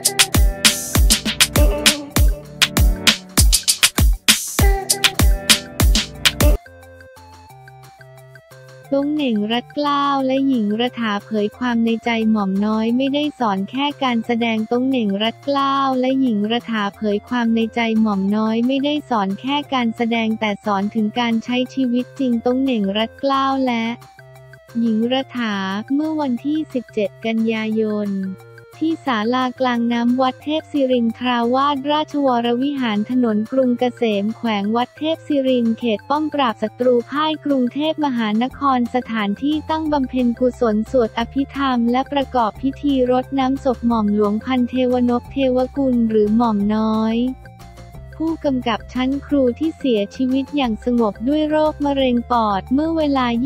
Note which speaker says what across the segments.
Speaker 1: โต้งเหน่งรัตเกล้าและหญิงรัฐาเผยความในใจหม่อมน้อยไม่ได้สอนแค่การแสดงโต้งเหน่งรัตเกล้าและหญิงรัฐาเผยความในใจหม่อมน้อยไม่ได้สอนแค่การแสดงแต่สอนถึงการใช้ชีวิตจริงโต้งเหน่งรัตเกล้าและหญิงรัฐาเมื่อวันที่ 17 กันยายนที่ศาลากลางน้ำวัดเทพศิรินทราวาสราชวรวิหารถนนกรุงเกษมแขวงวัดเทพศิรินเขตป้อมปราบศัตรูพ่ายกรุงเทพมหานครสถานที่ตั้งบำเพ็ญกุศลสวดอภิธรรมและประกอบพิธีรดน้ำศพหม่อมหลวงพันเทวนพเทวกุลหรือหม่อมน้อยผู้กำกับชั้นครูที่เสียชีวิตอย่างสงบด้วยโรคมะเร็งปอดเมื่อเวลา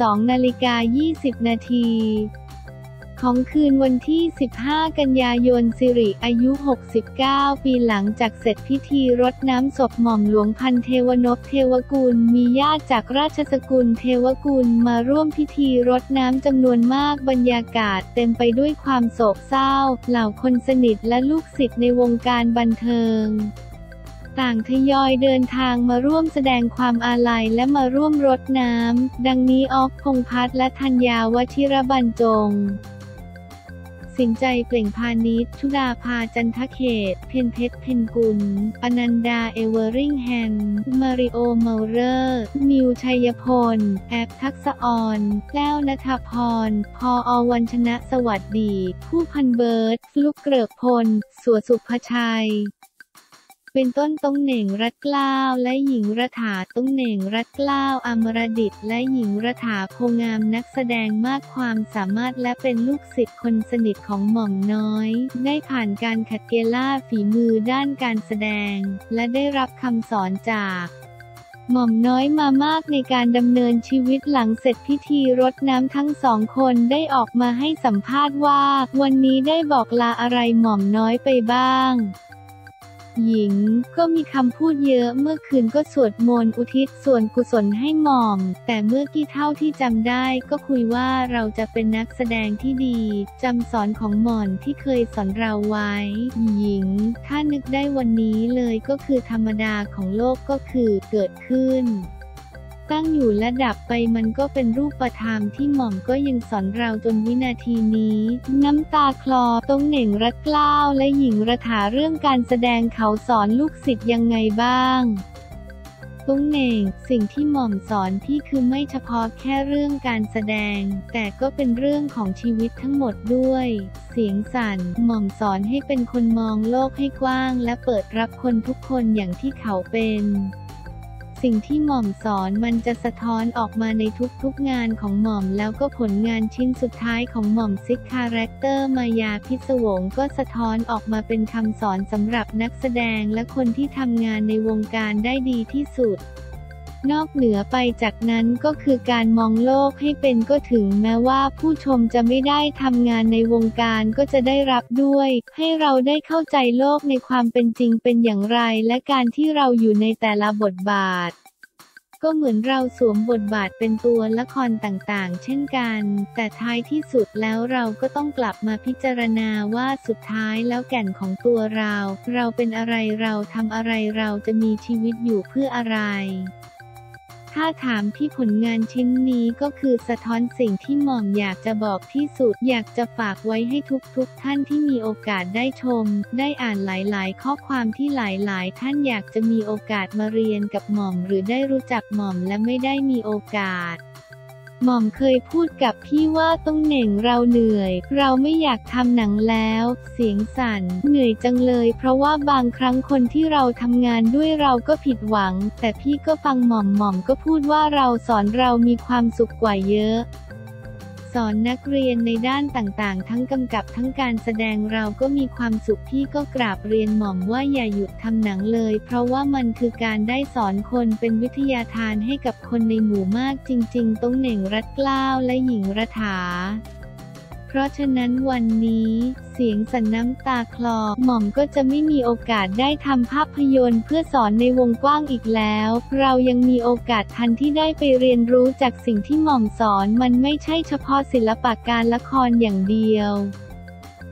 Speaker 1: 22:20 นาทีของคืนวันที่ 15 กันยายนสิริอายุ 69 ปีหลังจากเสร็จพิธีรดน้ำศพหม่อมหลวงพันเทวนพเทวกุลมีญาติจากราชสกุลเทวกุลมาร่วมพิธีรดน้ำจำนวนมากบรรยากาศเต็มไปด้วยความโศกเศร้าเหล่าคนสนิทและลูกศิษย์ในวงการบันเทิงต่างทยอยเดินทางมาร่วมแสดงความอาลัยและมาร่วมรดน้ำดังนี้ออฟ พงษ์พัฒน์และธัญญาวชิรบรรจงสินใจเปล่งพานิช ชุดาภาจันทเขตเพ็ญเพชรเพ็ญกุลอนันดาเอเวอริงแฮมมาริโอเมาเลอร์นิวชัยพลแอบทักษออนแก้วณฐพรพอวันชนะสวัสดีผู้พันเบิร์ดฟลุกเกริกพลสัวสุภชัยเป็นต้นโต้งเหน่งรัตเกล้าและหญิงรัฐาโต้งเหน่งรัตเกล้าอมรดิษฐ์และหญิงรัฐาโพงามนักแสดงมากความสามารถและเป็นลูกศิษย์คนสนิทของหม่อมน้อยได้ผ่านการขัดเกลาฝีมือด้านการแสดงและได้รับคำสอนจากหม่อมน้อยมามากในการดำเนินชีวิตหลังเสร็จพิธีรดน้ำทั้งสองคนได้ออกมาให้สัมภาษณ์ว่าวันนี้ได้บอกลาอะไรหม่อมน้อยไปบ้างหญิงก็มีคำพูดเยอะเมื่อคืนก็สวดมนต์อุทิศส่วนกุศลให้หม่อมแต่เมื่อกี้เท่าที่จำได้ก็คุยว่าเราจะเป็นนักแสดงที่ดีจำสอนของหม่อนที่เคยสอนเราไว้หญิงถ้านึกได้วันนี้เลยก็คือธรรมดาของโลกก็คือเกิดขึ้นตั้งอยู่และดับไปมันก็เป็นรูปธรรมที่หม่อมก็ยังสอนเราจนวินาทีนี้น้ำตาคลอโต้งเหน่งรัตเกล้าและหญิงรัฐาเรื่องการแสดงเขาสอนลูกศิษย์ยังไงบ้างโต้งเหน่งสิ่งที่หม่อมสอนพี่คือไม่เฉพาะแค่เรื่องการแสดงแต่ก็เป็นเรื่องของชีวิตทั้งหมดด้วยเสียงสั่นหม่อมสอนให้เป็นคนมองโลกให้กว้างและเปิดรับคนทุกคนอย่างที่เขาเป็นสิ่งที่หม่อมสอนมันจะสะท้อนออกมาในทุกๆงานของหม่อมแล้วก็ผลงานชิ้นสุดท้ายของหม่อมซิกคาแรคเตอร์มายาพิศวงก็สะท้อนออกมาเป็นคำสอนสำหรับนักแสดงและคนที่ทำงานในวงการได้ดีที่สุดนอกเหนือไปจากนั้นก็คือการมองโลกให้เป็นก็ถึงแม้ว่าผู้ชมจะไม่ได้ทำงานในวงการก็จะได้รับด้วยให้เราได้เข้าใจโลกในความเป็นจริงเป็นอย่างไรและการที่เราอยู่ในแต่ละบทบาทก็เหมือนเราสวมบทบาทเป็นตัวละครต่างๆเช่นกันแต่ท้ายที่สุดแล้วเราก็ต้องกลับมาพิจารณาว่าสุดท้ายแล้วแก่นของตัวเราเป็นอะไรเราทำอะไรเราจะมีชีวิตอยู่เพื่ออะไรถ้าถามพี่ผลงานชิ้นนี้ก็คือสะท้อนสิ่งที่หม่อมอยากจะบอกที่สุดอยากจะฝากไว้ให้ทุกท่านที่มีโอกาสได้ชมได้อ่านหลายๆข้อความที่หลายๆท่านอยากจะมีโอกาสมาเรียนกับหม่อมหรือได้รู้จักหม่อมและไม่ได้มีโอกาสหม่อมเคยพูดกับพี่ว่าโต้งเหน่งเราเหนื่อยเราไม่อยากทำหนังแล้วเสียงสั่นเหนื่อยจังเลยเพราะว่าบางครั้งคนที่เราทำงานด้วยเราก็ผิดหวังแต่พี่ก็ฟังหม่อมก็พูดว่าเราสอนเรามีความสุขกว่าเยอะสอนนักเรียนในด้านต่างๆทั้งกำกับทั้งการแสดงเราก็มีความสุขพี่ก็กราบเรียนหม่อมว่าอย่าหยุดทำหนังเลยเพราะว่ามันคือการได้สอนคนเป็นวิทยาทานให้กับคนในหมู่มากจริงๆโต้งเหน่งรัตเกล้าและหญิงรัฐาเพราะฉะนั้นวันนี้เสียงสั่นน้ำตาคลอหม่อมก็จะไม่มีโอกาสได้ทำภาพยนตร์เพื่อสอนในวงกว้างอีกแล้วเรายังมีโอกาสทันที่ได้ไปเรียนรู้จากสิ่งที่หม่อมสอนมันไม่ใช่เฉพาะศิลปะการละครอย่างเดียว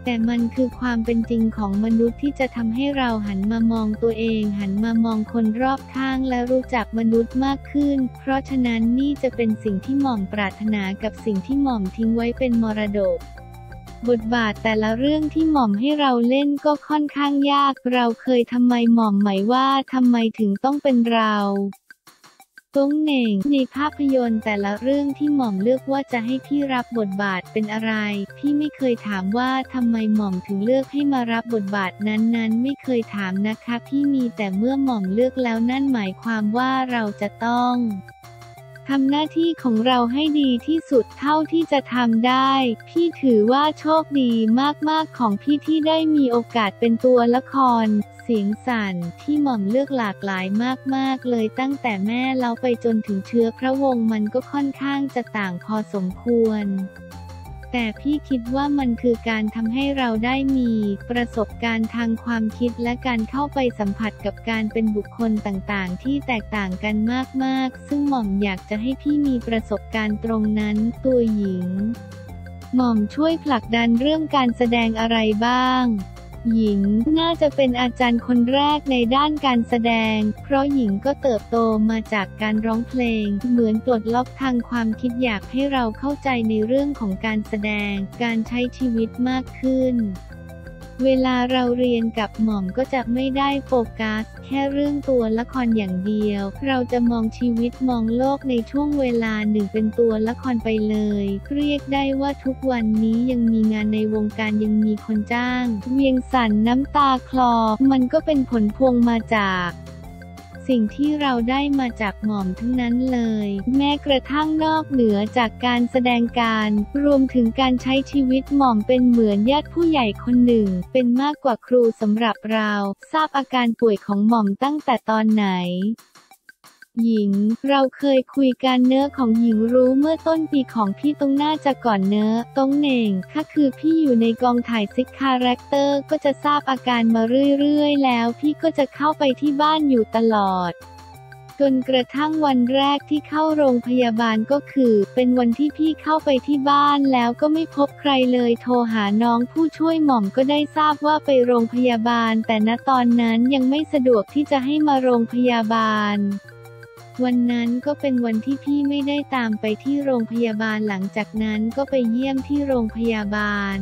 Speaker 1: แต่มันคือความเป็นจริงของมนุษย์ที่จะทำให้เราหันมามองตัวเองหันมามองคนรอบข้างและรู้จักมนุษย์มากขึ้นเพราะฉะนั้นนี่จะเป็นสิ่งที่หม่อมปรารถนากับสิ่งที่หม่อมทิ้งไว้เป็นมรดกบทบาทแต่ละเรื่องที่หม่อมให้เราเล่นก็ค่อนข้างยากเราเคยทำไมหม่อมไหมว่าทำไมถึงต้องเป็นเราตุ้งเหน่งในภาพยนตร์แต่ละเรื่องที่หม่อมเลือกว่าจะให้พี่รับบทบาทเป็นอะไรพี่ไม่เคยถามว่าทำไมหม่อมถึงเลือกให้มารับบทบาทนั้นไม่เคยถามนะคะพี่มีแต่เมื่อหม่อมเลือกแล้วนั่นหมายความว่าเราจะต้องทำหน้าที่ของเราให้ดีที่สุดเท่าที่จะทำได้พี่ถือว่าโชคดีมากๆของพี่ที่ได้มีโอกาสเป็นตัวละครเสียงสั่นที่หม่อมเลือกหลากหลายมากๆเลยตั้งแต่แม่เล้าไปจนถึงเชื้อพระวงศ์มันก็ค่อนข้างจะต่างพอสมควรแต่พี่คิดว่ามันคือการทำให้เราได้มีประสบการณ์ทางความคิดและการเข้าไปสัมผัสกับการเป็นบุคคลต่างๆที่แตกต่างกันมากๆซึ่งหม่อมอยากจะให้พี่มีประสบการณ์ตรงนั้นตัวหญิงหม่อมช่วยผลักดันเรื่องการแสดงอะไรบ้างหญิงน่าจะเป็นอาจารย์คนแรกในด้านการแสดงเพราะหญิงก็เติบโตมาจากการร้องเพลงเหมือนปลดล็อกทางความคิดอยากให้เราเข้าใจในเรื่องของการแสดงการใช้ชีวิตมากขึ้นเวลาเราเรียนกับหม่อมก็จะไม่ได้โฟกัสแค่เรื่องตัวละครอย่างเดียวเราจะมองชีวิตมองโลกในช่วงเวลาหนึ่งเป็นตัวละครไปเลยเรียกได้ว่าทุกวันนี้ยังมีงานในวงการยังมีคนจ้างเวียงสั่นน้ำตาคลอมันก็เป็นผลพวงมาจากสิ่งที่เราได้มาจากหม่อมทั้งนั้นเลยแม้กระทั่งนอกเหนือจากการแสดงการรวมถึงการใช้ชีวิตหม่อมเป็นเหมือนญาติผู้ใหญ่คนหนึ่งเป็นมากกว่าครูสำหรับเราทราบอาการป่วยของหม่อมตั้งแต่ตอนไหนหญิงเราเคยคุยกันเนื้อของหญิงรู้เมื่อต้นปีของพี่ตรงน่าจะก่อนเนื้อตรงเหน่งค่ะคือพี่อยู่ในกองถ่ายซิกคาแรคเตอร์ก็จะทราบอาการมาเรื่อยๆแล้วพี่ก็จะเข้าไปที่บ้านอยู่ตลอดจนกระทั่งวันแรกที่เข้าโรงพยาบาลก็คือเป็นวันที่พี่เข้าไปที่บ้านแล้วก็ไม่พบใครเลยโทรหาน้องผู้ช่วยหม่อมก็ได้ทราบว่าไปโรงพยาบาลแต่ณตอนนั้นยังไม่สะดวกที่จะให้มาโรงพยาบาลวันนั้นก็เป็นวันที่พี่ไม่ได้ตามไปที่โรงพยาบาลหลังจากนั้นก็ไปเยี่ยมที่โรงพยาบาล